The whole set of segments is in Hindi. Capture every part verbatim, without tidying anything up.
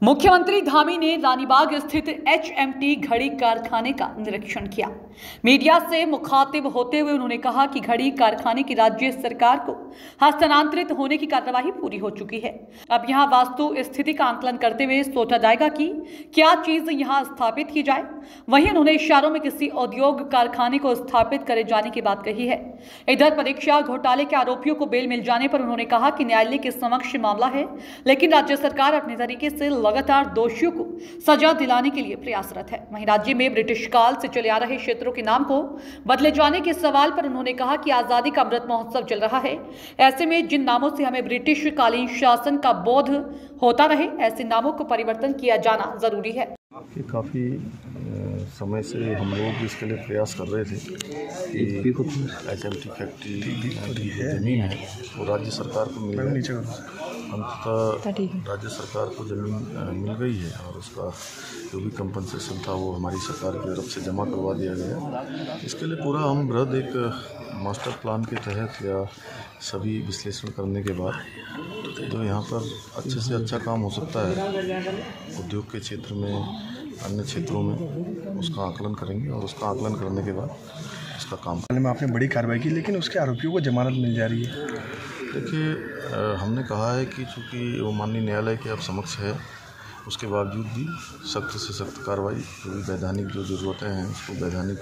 मुख्यमंत्री धामी ने रानीबाग स्थित एच एम टी घड़ी कारखाने का निरीक्षण किया। मीडिया से मुखातिब होते हुए उन्होंने कहा कि घड़ी कारखाने की राज्य सरकार को हस्तांतरित होने की कार्यवाही पूरी हो चुकी है। अब यहां वास्तु स्थिति का आंकलन करते हुए सोचा जाएगा कि क्या चीज यहां स्थापित की जाए। वहीं उन्होंने इशारों में किसी औद्योगिक कारखाने को स्थापित करे जाने की बात कही है। इधर परीक्षा घोटाले के आरोपियों को बेल मिल जाने पर उन्होंने कहा कि न्यायालय के समक्ष मामला है, लेकिन राज्य सरकार अपने तरीके से लगातार दोषियों को सजा दिलाने के लिए प्रयासरत है। वहीं राज्य में ब्रिटिश काल से चले आ रहे क्षेत्रों के नाम को बदले जाने के सवाल पर उन्होंने कहा कि आजादी का अमृत महोत्सव चल रहा है, ऐसे में जिन नामों से हमें ब्रिटिश कालीन शासन का बोध होता रहे, ऐसे नामों को परिवर्तन किया जाना जरूरी है। काफ़ी समय से हम लोग इसके लिए प्रयास कर रहे थे कि एच एम टी फैक्ट्री ज़मीन है वो राज्य सरकार को मिल गई। अंततः राज्य सरकार को ज़मीन मिल गई है और उसका जो भी कंपनसेशन था वो हमारी सरकार की तरफ से जमा करवा दिया गया। इसके लिए पूरा हम बृहद एक मास्टर प्लान के तहत या सभी विश्लेषण करने के बाद जो यहाँ पर अच्छे से अच्छा काम हो सकता है उद्योग के क्षेत्र में, अन्य क्षेत्रों में, उसका आकलन करेंगे और उसका आकलन करने के बाद उसका काम में आपने बड़ी कार्रवाई की, लेकिन उसके आरोपियों को जमानत मिल जा रही है। देखिए, हमने कहा है कि चूँकि वो माननीय न्यायालय के अब समक्ष है, उसके बावजूद भी सख्त से सख्त कार्रवाई, जो भी वैधानिक जो ज़रूरतें हैं उसको वैधानिक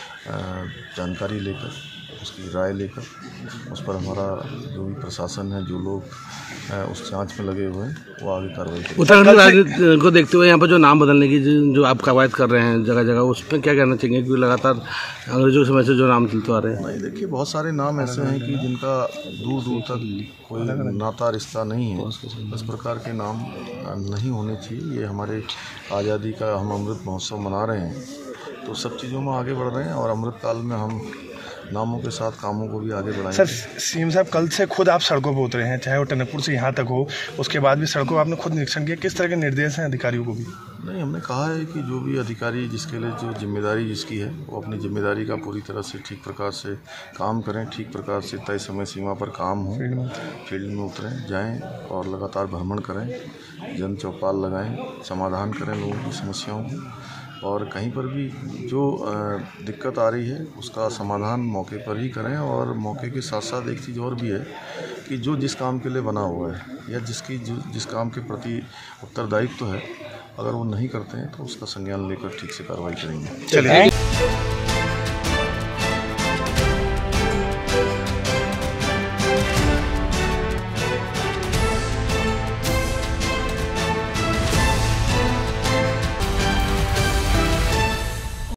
जानकारी लेकर, उसकी राय लेकर, उस पर हमारा जो भी प्रशासन है, जो लोग उस जांच में लगे हुए हैं, वो आगे कार्रवाई करेंगे। उत्तराखंड राजनीति को देखते हुए यहाँ पर जो नाम बदलने की जो आप कवायद कर रहे हैं जगह जगह, उस पर क्या कहना चाहिए? क्योंकि लगातार अंग्रेजों के समय से जो नाम चलते आ रहे हैं। नहीं, देखिए, बहुत सारे नाम ऐसे हैं कि जिनका दूर दूर तक कोई नाता रिश्ता नहीं है। इस प्रकार के नाम नहीं होने चाहिए। ये हमारे आज़ादी का हम अमृत महोत्सव मना रहे हैं, तो सब चीज़ों में आगे बढ़ रहे हैं और अमृत काल में हम नामों के साथ कामों को भी आगे बढ़ाएंगे। सर, सीएम साहब कल से खुद आप सड़कों पर उतरे हैं, चाहे वो टनकपुर से यहाँ तक हो, उसके बाद भी सड़कों आपने खुद निरीक्षण किया। किस तरह के निर्देश हैं अधिकारियों को भी? नहीं, हमने कहा है कि जो भी अधिकारी जिसके लिए जो जिम्मेदारी जिसकी है वो अपनी जिम्मेदारी का पूरी तरह से ठीक प्रकार से काम करें, ठीक प्रकार से तय समय सीमा पर काम हो, फील्ड में उतरें, जाएं और लगातार भ्रमण करें, जन चौपाल लगाएं, समाधान करें लोगों की समस्याओं को, और कहीं पर भी जो दिक्कत आ रही है उसका समाधान मौके पर ही करें। और मौके के साथ साथ एक चीज़ और भी है कि जो जिस काम के लिए बना हुआ है या जिसकी जो जिस काम के प्रति उत्तरदायित्व है, अगर वो नहीं करते हैं तो उसका संज्ञान लेकर ठीक से कार्रवाई करेंगे। चलिए।